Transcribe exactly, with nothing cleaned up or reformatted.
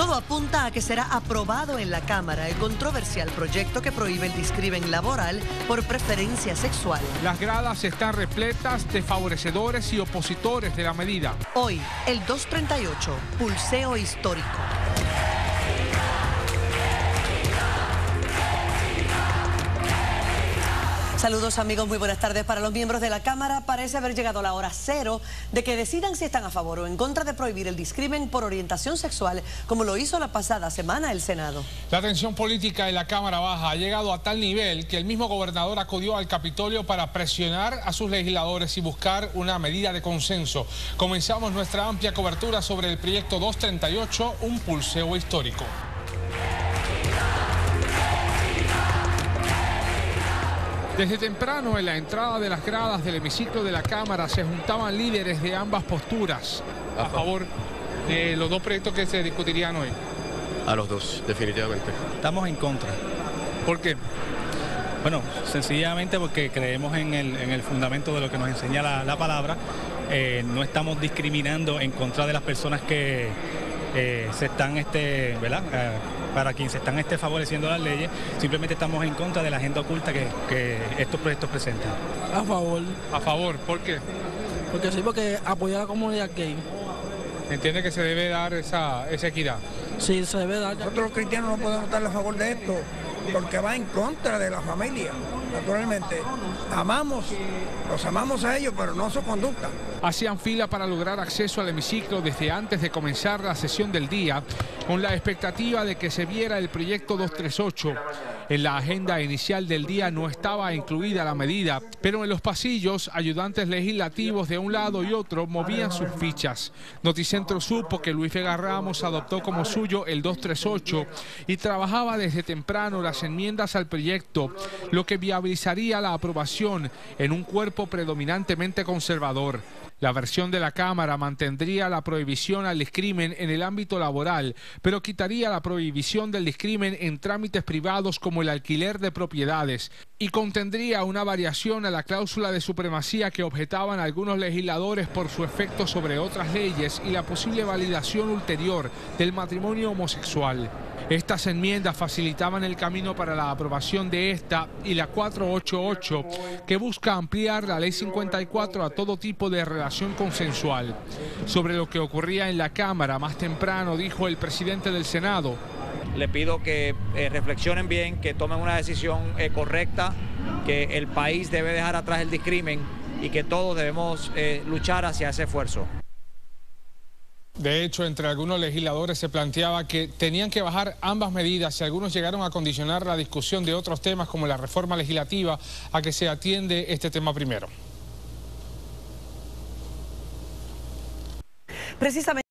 Todo apunta a que será aprobado en la Cámara el controversial proyecto que prohíbe el discrimen laboral por preferencia sexual. Las gradas están repletas de favorecedores y opositores de la medida. Hoy, el doscientos treinta y ocho, pulseo histórico. Saludos amigos, muy buenas tardes. Para los miembros de la Cámara parece haber llegado la hora cero de que decidan si están a favor o en contra de prohibir el discrimen por orientación sexual, como lo hizo la pasada semana el Senado. La tensión política en la Cámara Baja ha llegado a tal nivel que el mismo gobernador acudió al Capitolio para presionar a sus legisladores y buscar una medida de consenso. Comenzamos nuestra amplia cobertura sobre el proyecto doscientos treinta y ocho, un pulseo histórico. Desde temprano en la entrada de las gradas del hemiciclo de la Cámara se juntaban líderes de ambas posturas a favor de los dos proyectos que se discutirían hoy. A los dos, definitivamente. Estamos en contra. ¿Por qué? Bueno, sencillamente porque creemos en el, en el fundamento de lo que nos enseña la, la palabra. Eh, no estamos discriminando en contra de las personas que eh, se están, este, ¿verdad? Eh, para quien se están este, favoreciendo las leyes, simplemente estamos en contra de la agenda oculta que, que estos proyectos presentan. A favor. ¿A favor? ¿Por qué? Porque sí, porque apoya a la comunidad gay. ¿Entiende que se debe dar esa, esa equidad? Sí, se debe dar. Nosotros los cristianos no podemos estar a favor de esto, porque va en contra de la familia. Naturalmente, amamos, los amamos a ellos, pero no su conducta. Hacían fila para lograr acceso al hemiciclo desde antes de comenzar la sesión del día, con la expectativa de que se viera el proyecto doscientos treinta y ocho. En la agenda inicial del día no estaba incluida la medida, pero en los pasillos, ayudantes legislativos de un lado y otro movían sus fichas. Noticentro supo que Luis Vega Ramos adoptó como suyo el doscientos treinta y ocho y trabajaba desde temprano las enmiendas al proyecto, lo que viabilizaría la aprobación en un cuerpo predominantemente conservador. La versión de la Cámara mantendría la prohibición al discrimen en el ámbito laboral, pero quitaría la prohibición del discrimen en trámites privados como el alquiler de propiedades y contendría una variación a la cláusula de supremacía que objetaban algunos legisladores por su efecto sobre otras leyes y la posible validación ulterior del matrimonio homosexual. Estas enmiendas facilitaban el camino para la aprobación de esta y la cuatrocientos ochenta y ocho, que busca ampliar la ley cincuenta y cuatro a todo tipo de relación consensual. Sobre lo que ocurría en la Cámara más temprano, dijo el presidente del Senado: le pido que eh, reflexionen bien, que tomen una decisión eh, correcta, que el país debe dejar atrás el discrimen y que todos debemos eh, luchar hacia ese esfuerzo. De hecho, entre algunos legisladores se planteaba que tenían que bajar ambas medidas y algunos llegaron a condicionar la discusión de otros temas como la reforma legislativa a que se atiende este tema primero. Precisamente